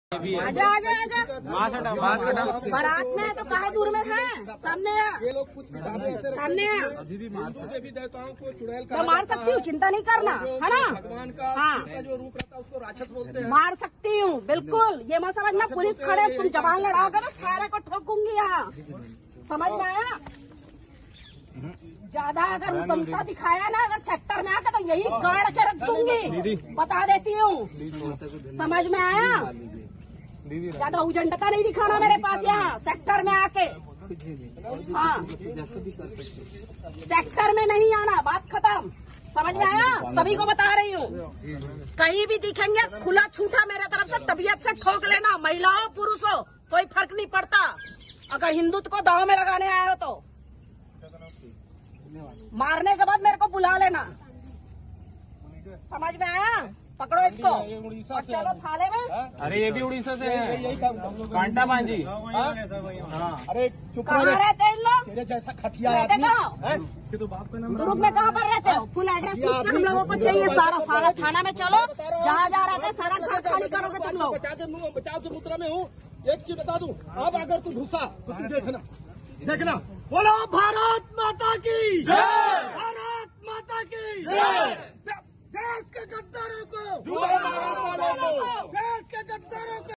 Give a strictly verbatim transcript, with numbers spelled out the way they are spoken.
आजा आजा आजा बारात में है तो कहाँ दूर में है, सामने ये लोग कुछ किताबें सामने देवी देवताओं को चुड़ैल तो मार सकती हूँ, चिंता नहीं करना है ना। भगवान का हाँ जो रूप रहता है उसको राक्षस बोलते हैं। मार सकती हूँ बिल्कुल, ये मत समझना पुलिस खड़े तुम जवान लड़ाओगे तो सारे को ठोकूंगी यहाँ, समझ में आया। ज्यादा अगर दमका दिखाया ना अगर सेक्टर में आकर तो यही गाड़ के रख दूंगी, बता देती हूँ, समझ में आया। ज्यादा उजंडता नहीं दिखाना मेरे पास यहाँ सेक्टर में आके। हाँ सेक्टर में नहीं आना, बात खत्म, समझ में आया। सभी को बता रही हूँ, कहीं भी दिखेंगे खुला छूटा मेरे तरफ से तबीयत से ठोक लेना, महिला हो पुरुष हो कोई फर्क नहीं पड़ता। अगर हिंदुत्व को दाव में लगाने आए हो तो मारने के बाद मेरे को बुला लेना, समझ में आया। पकड़ो इसको और चलो थाने में। अरे ये भी उड़ीसा से है, कांटा मांझी। अरे चुप कहाँ रहते हैं इन लोग, तेरे जैसा खटिया रहते कहाँ, तो बाप का नाम ग्रुप में कहाँ पर रहते हो, फुल एड्रेस हम लोगों को चाहिए सारा सारा। थाना में चलो, जहाँ जहाँ रहते हैं सारा घर खाली करोगे तुम लोग। पचास मुद्रा में हूँ, एक चीज बता दूं, अब अगर तू घुसा तो तू देखना देखना। बोलो भारत माता की जय।